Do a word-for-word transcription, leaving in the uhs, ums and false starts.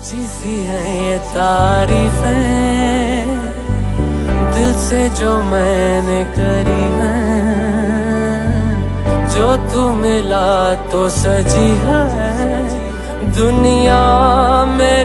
सच्ची सी है ये तारीफें दिल से जो मैंने करी है, जो तू मिला तो सजी है दुनिया में।